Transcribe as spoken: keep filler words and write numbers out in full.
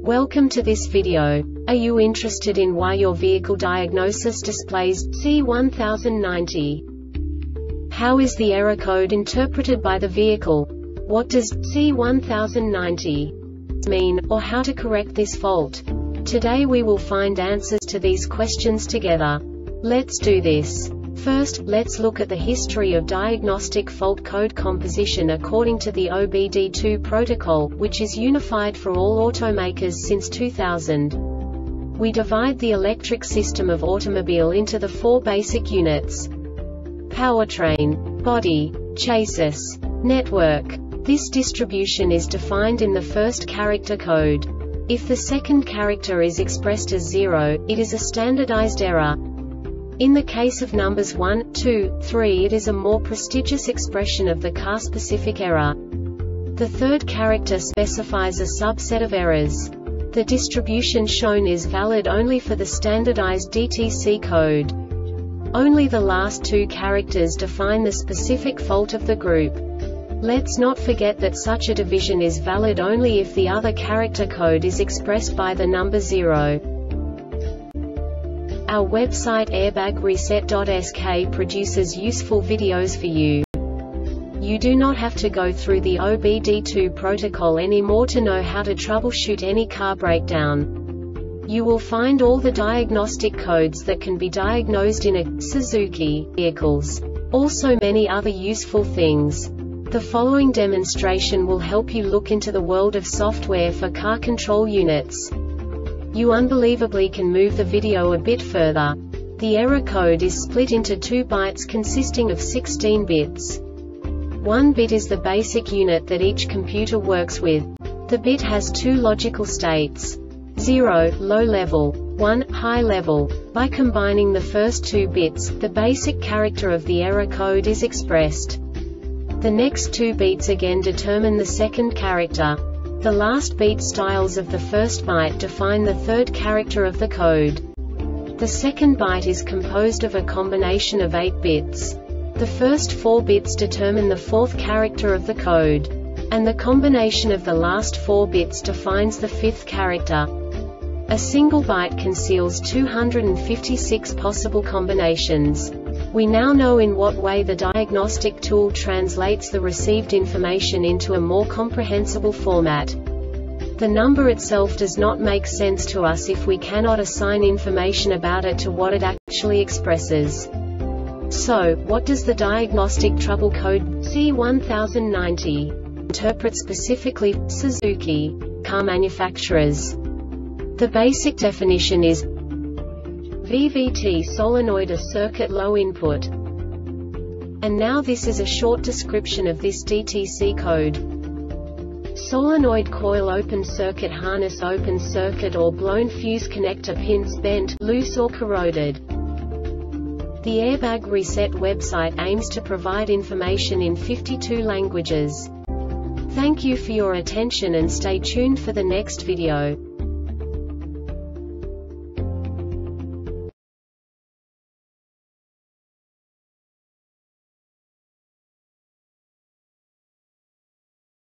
Welcome to this video. Are you interested in why your vehicle diagnosis displays C one thousand ninety? How is the error code interpreted by the vehicle? What does C one thousand ninety mean, or how to correct this fault? Today we will find answers to these questions together. Let's do this. First, let's look at the history of diagnostic fault code composition according to the O B D two protocol, which is unified for all automakers since two thousand. We divide the electric system of automobile into the four basic units: powertrain, body, chassis, network. This distribution is defined in the first character code. If the second character is expressed as zero, it is a standardized error. In the case of numbers one, two, three, it is a more prestigious expression of the car-specific error. The third character specifies a subset of errors. The distribution shown is valid only for the standardized D T C code. Only the last two characters define the specific fault of the group. Let's not forget that such a division is valid only if the other character code is expressed by the number zero. Our website airbag reset dot S K produces useful videos for you. You do not have to go through the O B D two protocol anymore to know how to troubleshoot any car breakdown. You will find all the diagnostic codes that can be diagnosed in a Suzuki vehicles. Also many other useful things. The following demonstration will help you look into the world of software for car control units. You unbelievably can move the video a bit further. The error code is split into two bytes consisting of sixteen bits. One bit is the basic unit that each computer works with. The bit has two logical states: zero, low level, one, high level. By combining the first two bits, the basic character of the error code is expressed. The next two bits again determine the second character. The last beat styles of the first byte define the third character of the code. The second byte is composed of a combination of eight bits. The first four bits determine the fourth character of the code. And the combination of the last four bits defines the fifth character. A single byte conceals two hundred fifty-six possible combinations. We now know in what way the diagnostic tool translates the received information into a more comprehensible format. The number itself does not make sense to us if we cannot assign information about it to what it actually expresses. So, what does the diagnostic trouble code C one thousand ninety interpret specifically for Suzuki car manufacturers? The basic definition is V V T solenoid a circuit low input. And now this is a short description of this D T C code. Solenoid coil open circuit harness open circuit or blown fuse connector pins bent, loose or corroded. The Airbag Reset website aims to provide information in fifty-two languages. Thank you for your attention and stay tuned for the next video.